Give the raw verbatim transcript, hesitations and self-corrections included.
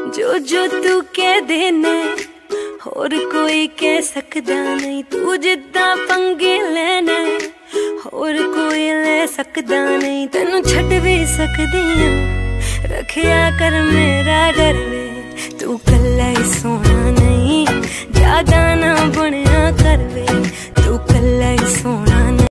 जो जो तू कह देना होर कोई कह सकदा नहीं। तू जिद्दां पंगे लेना होर कोई ले सकदा नहीं। तेनू छड्ड भी सकदी आं, रखिया कर मेरा डर।